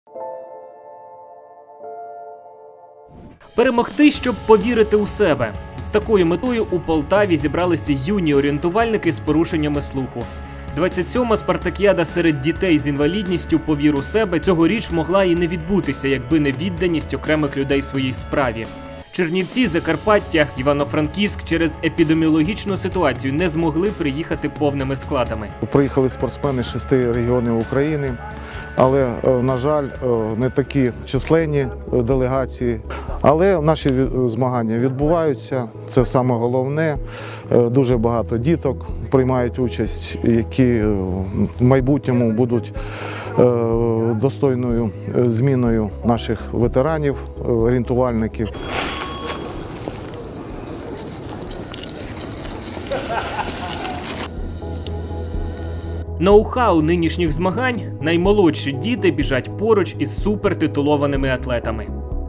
Перемогти, щоб повірити у себе. З такою метою у Полтаві зібралися юні орієнтувальники з порушеннями слуху. 27-ма спартакіада серед дітей з інвалідністю по віру себе цьогоріч могла і не відбутися, якби не відданість окремих людей своїй справі. Чернівці, Закарпаття, Івано-Франківськ через епідеміологічну ситуацію не змогли приїхати повними складами. Приїхали спортсмени з 6 регіонів України, але, на жаль, не такі численні делегації. Але наші змагання відбуваються, це саме головне. Дуже багато діток приймають участь, які в майбутньому будуть достойною зміною наших ветеранів, орієнтувальників. Ноу-хау нинішніх змагань – наймолодші діти біжать поруч із супертитулованими атлетами.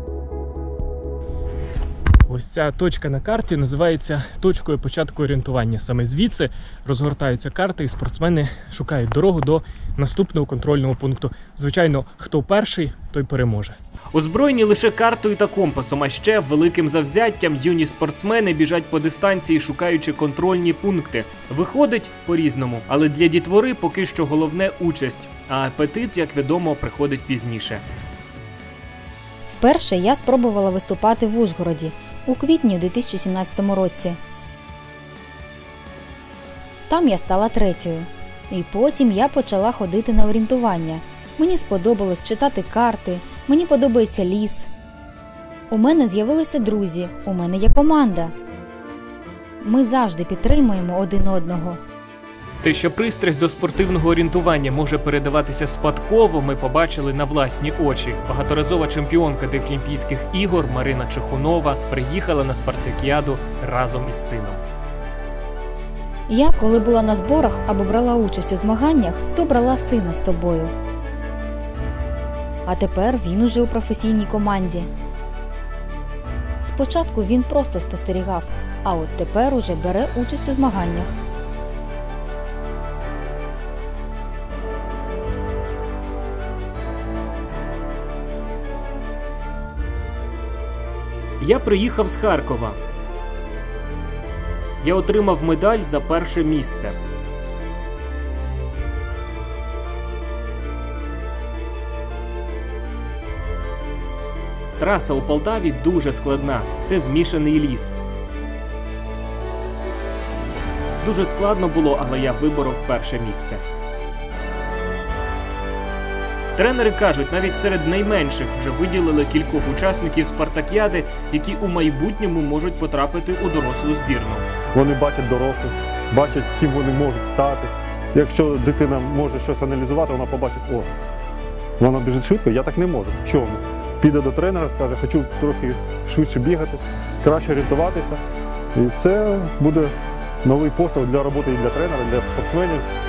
Ось ця точка на карті називається точкою початку орієнтування. Саме звідси розгортаються карти і спортсмени шукають дорогу до наступного контрольного пункту. Звичайно, хто перший, той переможе. Озброєні лише картою та компасом, а ще великим завзяттям юні спортсмени біжать по дистанції, шукаючи контрольні пункти. Виходить по-різному, але для дітвори поки що головне – участь, а апетит, як відомо, приходить пізніше. Вперше я спробувала виступати в Ужгороді у квітні 2017 році. Там я стала третьою. І потім я почала ходити на орієнтування. Мені сподобалось читати карти, мені подобається ліс. У мене з'явилися друзі, у мене є команда. Ми завжди підтримуємо один одного. Те, що пристрасть до спортивного орієнтування може передаватися спадково, ми побачили на власні очі. Багаторазова чемпіонка Дефлімпійських ігор Марина Чехунова приїхала на спартакіаду разом із сином. Я, коли була на зборах або брала участь у змаганнях, то брала сина з собою. А тепер він уже у професійній команді. Спочатку він просто спостерігав, а от тепер уже бере участь у змаганнях. Я приїхав з Харкова. Я отримав медаль за перше місце. Траса у Полтаві дуже складна. Це змішаний ліс. Дуже складно було, але я виборов перше місце. Тренери кажуть, навіть серед найменших вже виділили кількох учасників спартакіади, які у майбутньому можуть потрапити у дорослу збірну. Вони бачать дорослих, бачать, ким вони можуть стати. Якщо дитина може щось аналізувати, вона побачить, о, вона біжить швидко, я так не можу. Чому? Піде до тренера, скаже, хочу трохи швидше бігати, краще орієнтуватися. І це буде новий поштовх для роботи і для тренера, і для спортсменів.